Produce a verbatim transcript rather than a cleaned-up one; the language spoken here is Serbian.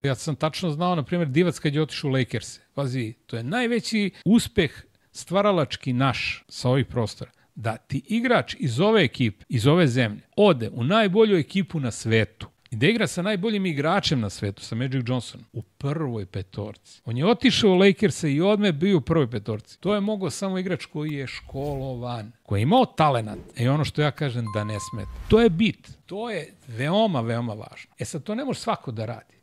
Ja sam tačno znao, na primjer, Divac kad je otišao u Lakers. Pazi, to je najveći uspeh stvaralački naš sa ovih prostora. Da ti igrač iz ove ekipe, iz ove zemlje, ode u najbolju ekipu na svetu i da igra sa najboljim igračem na svetu, sa Magic Johnsonom, u prvoj petorci. On je otišao u Lakersa i odme bio u prvoj petorci. To je mogao samo igrač koji je školovan, koji je imao talenat. E ono što ja kažem da ne smeta. To je bit. To je veoma, veoma važno. E sad, to ne može svako da radi.